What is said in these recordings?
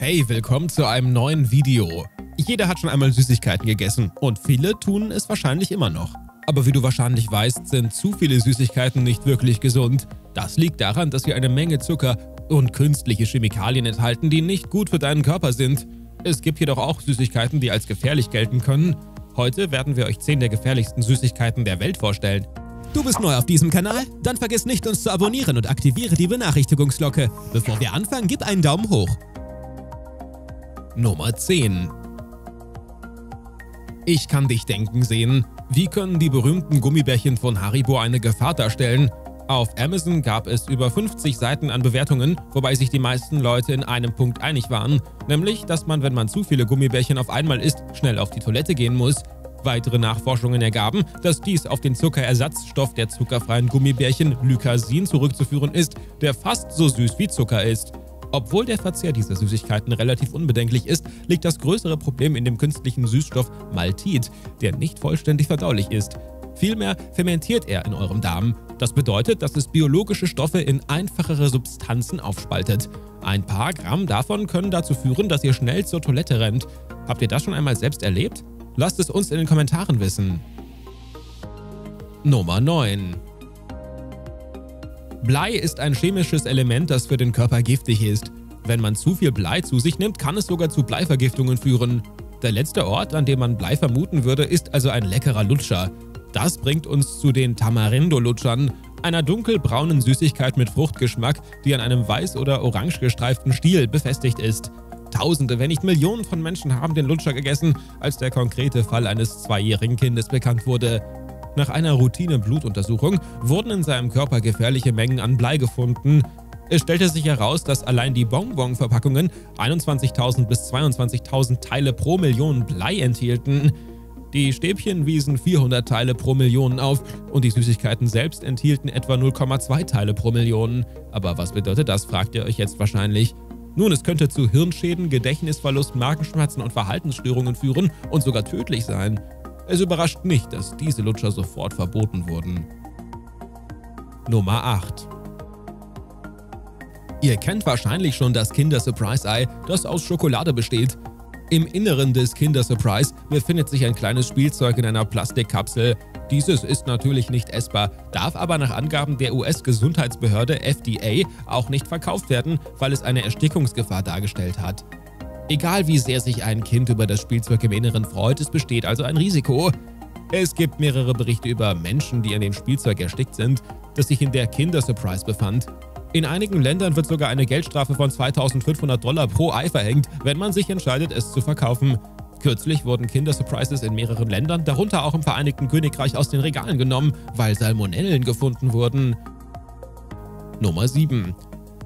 Hey, willkommen zu einem neuen Video. Jeder hat schon einmal Süßigkeiten gegessen und viele tun es wahrscheinlich immer noch. Aber wie du wahrscheinlich weißt, sind zu viele Süßigkeiten nicht wirklich gesund. Das liegt daran, dass sie eine Menge Zucker und künstliche Chemikalien enthalten, die nicht gut für deinen Körper sind. Es gibt jedoch auch Süßigkeiten, die als gefährlich gelten können. Heute werden wir euch 10 der gefährlichsten Süßigkeiten der Welt vorstellen. Du bist neu auf diesem Kanal? Dann vergiss nicht, uns zu abonnieren und aktiviere die Benachrichtigungsglocke. Bevor wir anfangen, gib einen Daumen hoch. Nummer 10. Ich kann dich denken sehen. Wie können die berühmten Gummibärchen von Haribo eine Gefahr darstellen? Auf Amazon gab es über 50 Seiten an Bewertungen, wobei sich die meisten Leute in einem Punkt einig waren, nämlich, dass man, wenn man zu viele Gummibärchen auf einmal isst, schnell auf die Toilette gehen muss. Weitere Nachforschungen ergaben, dass dies auf den Zuckerersatzstoff der zuckerfreien Gummibärchen Lycasin zurückzuführen ist, der fast so süß wie Zucker ist. Obwohl der Verzehr dieser Süßigkeiten relativ unbedenklich ist, liegt das größere Problem in dem künstlichen Süßstoff Maltit, der nicht vollständig verdaulich ist. Vielmehr fermentiert er in eurem Darm. Das bedeutet, dass es biologische Stoffe in einfachere Substanzen aufspaltet. Ein paar Gramm davon können dazu führen, dass ihr schnell zur Toilette rennt. Habt ihr das schon einmal selbst erlebt? Lasst es uns in den Kommentaren wissen. Nummer 9. Blei ist ein chemisches Element, das für den Körper giftig ist. Wenn man zu viel Blei zu sich nimmt, kann es sogar zu Bleivergiftungen führen. Der letzte Ort, an dem man Blei vermuten würde, ist also ein leckerer Lutscher. Das bringt uns zu den Tamarindo-Lutschern, einer dunkelbraunen Süßigkeit mit Fruchtgeschmack, die an einem weiß- oder orange gestreiften Stiel befestigt ist. Tausende, wenn nicht Millionen von Menschen haben den Lutscher gegessen, als der konkrete Fall eines 2-jährigen Kindes bekannt wurde. Nach einer Routine-Blutuntersuchung wurden in seinem Körper gefährliche Mengen an Blei gefunden. Es stellte sich heraus, dass allein die Bonbon-Verpackungen 21.000 bis 22.000 Teile pro Million Blei enthielten. Die Stäbchen wiesen 400 Teile pro Million auf und die Süßigkeiten selbst enthielten etwa 0,2 Teile pro Million. Aber was bedeutet das, fragt ihr euch jetzt wahrscheinlich. Nun, es könnte zu Hirnschäden, Gedächtnisverlust, Magenschmerzen und Verhaltensstörungen führen und sogar tödlich sein. Es überrascht nicht, dass diese Lutscher sofort verboten wurden. Nummer 8. Ihr kennt wahrscheinlich schon das Kinder-Surprise-Ei, das aus Schokolade besteht. Im Inneren des Kinder-Surprise befindet sich ein kleines Spielzeug in einer Plastikkapsel. Dieses ist natürlich nicht essbar, darf aber nach Angaben der US-Gesundheitsbehörde FDA auch nicht verkauft werden, weil es eine Erstickungsgefahr dargestellt hat. Egal wie sehr sich ein Kind über das Spielzeug im Inneren freut, es besteht also ein Risiko. Es gibt mehrere Berichte über Menschen, die an dem Spielzeug erstickt sind, das sich in der Kinder-Surprise befand. In einigen Ländern wird sogar eine Geldstrafe von $2.500 pro Ei verhängt, wenn man sich entscheidet, es zu verkaufen. Kürzlich wurden Kinder-Surprises in mehreren Ländern, darunter auch im Vereinigten Königreich, aus den Regalen genommen, weil Salmonellen gefunden wurden. Nummer 7.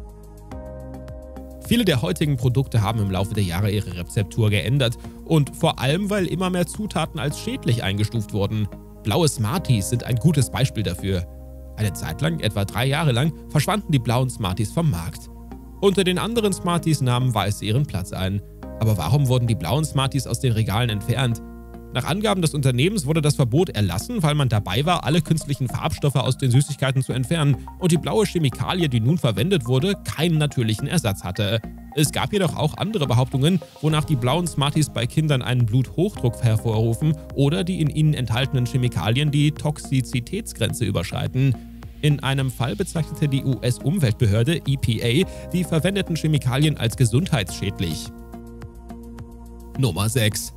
Viele der heutigen Produkte haben im Laufe der Jahre ihre Rezeptur geändert und vor allem, weil immer mehr Zutaten als schädlich eingestuft wurden. Blaue Smarties sind ein gutes Beispiel dafür. Eine Zeit lang, etwa 3 Jahre lang, verschwanden die blauen Smarties vom Markt. Unter den anderen Smarties nahmen weiße ihren Platz ein. Aber warum wurden die blauen Smarties aus den Regalen entfernt? Nach Angaben des Unternehmens wurde das Verbot erlassen, weil man dabei war, alle künstlichen Farbstoffe aus den Süßigkeiten zu entfernen und die blaue Chemikalie, die nun verwendet wurde, keinen natürlichen Ersatz hatte. Es gab jedoch auch andere Behauptungen, wonach die blauen Smarties bei Kindern einen Bluthochdruck hervorrufen oder die in ihnen enthaltenen Chemikalien die Toxizitätsgrenze überschreiten. In einem Fall bezeichnete die US-Umweltbehörde EPA die verwendeten Chemikalien als gesundheitsschädlich. Nummer 6.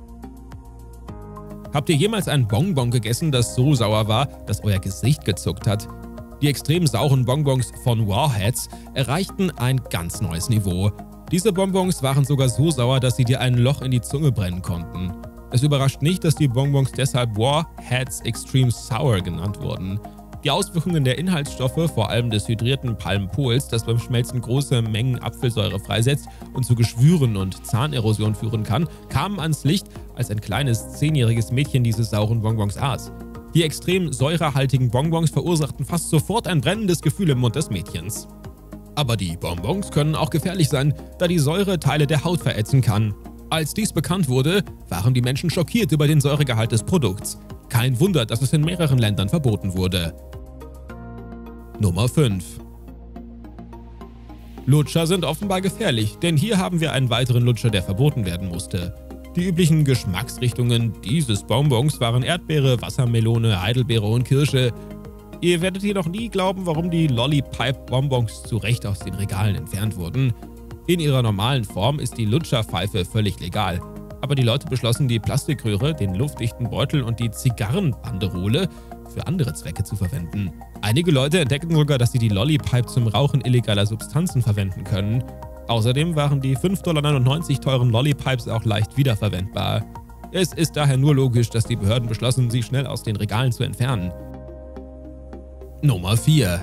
Habt ihr jemals ein Bonbon gegessen, das so sauer war, dass euer Gesicht gezuckt hat? Die extrem sauren Bonbons von Warheads erreichten ein ganz neues Niveau. Diese Bonbons waren sogar so sauer, dass sie dir ein Loch in die Zunge brennen konnten. Es überrascht nicht, dass die Bonbons deshalb Warheads Extreme Sour genannt wurden. Die Auswirkungen der Inhaltsstoffe, vor allem des hydrierten Palmpols, das beim Schmelzen große Mengen Apfelsäure freisetzt und zu Geschwüren und Zahnerosion führen kann, kamen ans Licht, als ein kleines 10-jähriges Mädchen diese sauren Bonbons aß. Die extrem säurehaltigen Bonbons verursachten fast sofort ein brennendes Gefühl im Mund des Mädchens. Aber die Bonbons können auch gefährlich sein, da die Säure Teile der Haut verätzen kann. Als dies bekannt wurde, waren die Menschen schockiert über den Säuregehalt des Produkts. Kein Wunder, dass es in mehreren Ländern verboten wurde. Nummer 5. Lutscher sind offenbar gefährlich, denn hier haben wir einen weiteren Lutscher, der verboten werden musste. Die üblichen Geschmacksrichtungen dieses Bonbons waren Erdbeere, Wassermelone, Heidelbeere und Kirsche. Ihr werdet jedoch nie glauben, warum die Lollipipe-Bonbons zu Recht aus den Regalen entfernt wurden. In ihrer normalen Form ist die Lutscherpfeife völlig legal. Aber die Leute beschlossen, die Plastikröhre, den luftdichten Beutel und die Zigarrenbanderole für andere Zwecke zu verwenden. Einige Leute entdeckten sogar, dass sie die Lollipipe zum Rauchen illegaler Substanzen verwenden können. Außerdem waren die 5,99 $ teuren Lollipipes auch leicht wiederverwendbar. Es ist daher nur logisch, dass die Behörden beschlossen, sie schnell aus den Regalen zu entfernen. Nummer 4.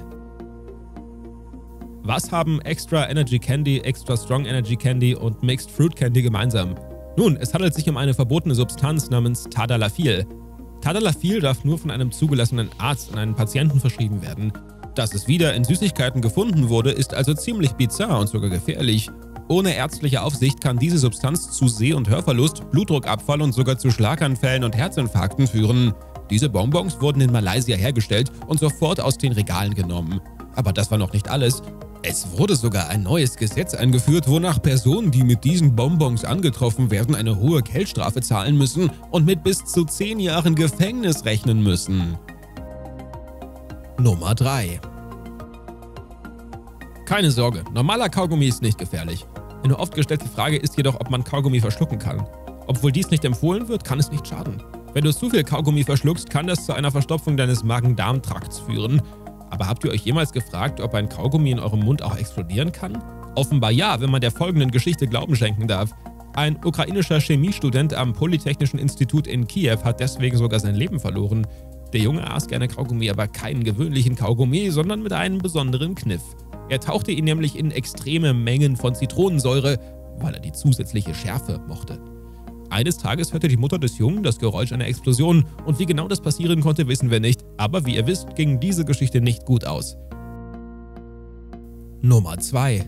Was haben Extra Energy Candy, Extra Strong Energy Candy und Mixed Fruit Candy gemeinsam? Nun, es handelt sich um eine verbotene Substanz namens Tadalafil. Tadalafil darf nur von einem zugelassenen Arzt an einen Patienten verschrieben werden. Dass es wieder in Süßigkeiten gefunden wurde, ist also ziemlich bizarr und sogar gefährlich. Ohne ärztliche Aufsicht kann diese Substanz zu Seh- und Hörverlust, Blutdruckabfall und sogar zu Schlaganfällen und Herzinfarkten führen. Diese Bonbons wurden in Malaysia hergestellt und sofort aus den Regalen genommen. Aber das war noch nicht alles. Es wurde sogar ein neues Gesetz eingeführt, wonach Personen, die mit diesen Bonbons angetroffen werden, eine hohe Geldstrafe zahlen müssen und mit bis zu 10 Jahren Gefängnis rechnen müssen. Nummer 3. Keine Sorge, normaler Kaugummi ist nicht gefährlich. Eine oft gestellte Frage ist jedoch, ob man Kaugummi verschlucken kann. Obwohl dies nicht empfohlen wird, kann es nicht schaden. Wenn du zu viel Kaugummi verschluckst, kann das zu einer Verstopfung deines Magen-Darm-Trakts führen. Aber habt ihr euch jemals gefragt, ob ein Kaugummi in eurem Mund auch explodieren kann? Offenbar ja, wenn man der folgenden Geschichte Glauben schenken darf. Ein ukrainischer Chemiestudent am Polytechnischen Institut in Kiew hat deswegen sogar sein Leben verloren. Der Junge aß gerne Kaugummi, aber keinen gewöhnlichen Kaugummi, sondern mit einem besonderen Kniff. Er tauchte ihn nämlich in extreme Mengen von Zitronensäure, weil er die zusätzliche Schärfe mochte. Eines Tages hörte die Mutter des Jungen das Geräusch einer Explosion und wie genau das passieren konnte, wissen wir nicht, aber wie ihr wisst, ging diese Geschichte nicht gut aus. Nummer 2.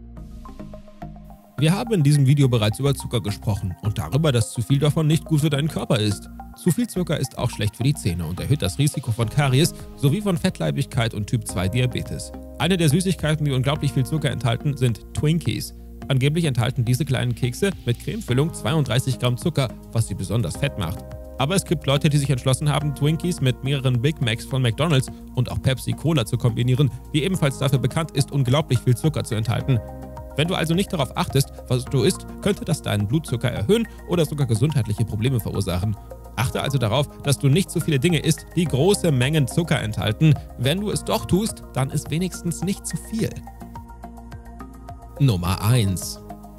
Wir haben in diesem Video bereits über Zucker gesprochen und darüber, dass zu viel davon nicht gut für deinen Körper ist. Zu viel Zucker ist auch schlecht für die Zähne und erhöht das Risiko von Karies sowie von Fettleibigkeit und Typ-2-Diabetes. Eine der Süßigkeiten, die unglaublich viel Zucker enthalten, sind Twinkies. Angeblich enthalten diese kleinen Kekse mit Cremefüllung 32 Gramm Zucker, was sie besonders fett macht. Aber es gibt Leute, die sich entschlossen haben, Twinkies mit mehreren Big Macs von McDonald's und auch Pepsi Cola zu kombinieren, die ebenfalls dafür bekannt ist, unglaublich viel Zucker zu enthalten. Wenn du also nicht darauf achtest, was du isst, könnte das deinen Blutzucker erhöhen oder sogar gesundheitliche Probleme verursachen. Achte also darauf, dass du nicht so viele Dinge isst, die große Mengen Zucker enthalten. Wenn du es doch tust, dann ist wenigstens nicht zu viel. Nummer 1.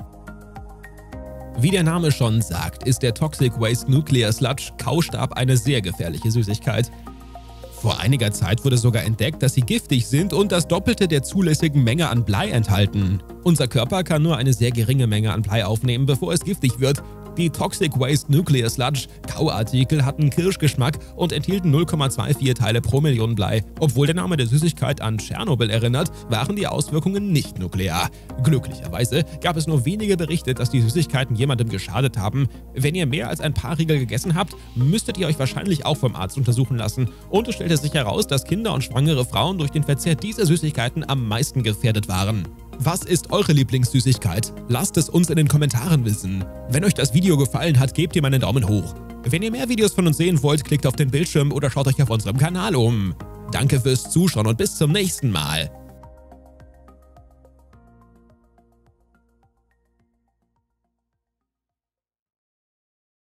Wie der Name schon sagt, ist der Toxic Waste Nuclear Sludge Kaustab eine sehr gefährliche Süßigkeit. Vor einiger Zeit wurde sogar entdeckt, dass sie giftig sind und das Doppelte der zulässigen Menge an Blei enthalten. Unser Körper kann nur eine sehr geringe Menge an Blei aufnehmen, bevor es giftig wird. Die Toxic Waste Nuclear Sludge Kauartikel hatten Kirschgeschmack und enthielten 0,24 Teile pro Million Blei. Obwohl der Name der Süßigkeit an Tschernobyl erinnert, waren die Auswirkungen nicht nuklear. Glücklicherweise gab es nur wenige Berichte, dass die Süßigkeiten jemandem geschadet haben. Wenn ihr mehr als ein paar Riegel gegessen habt, müsstet ihr euch wahrscheinlich auch vom Arzt untersuchen lassen. Und es stellte sich heraus, dass Kinder und schwangere Frauen durch den Verzehr dieser Süßigkeiten am meisten gefährdet waren. Was ist eure Lieblingssüßigkeit? Lasst es uns in den Kommentaren wissen. Wenn euch das Video gefallen hat, gebt ihm einen Daumen hoch. Wenn ihr mehr Videos von uns sehen wollt, klickt auf den Bildschirm oder schaut euch auf unserem Kanal um. Danke fürs Zuschauen und bis zum nächsten Mal.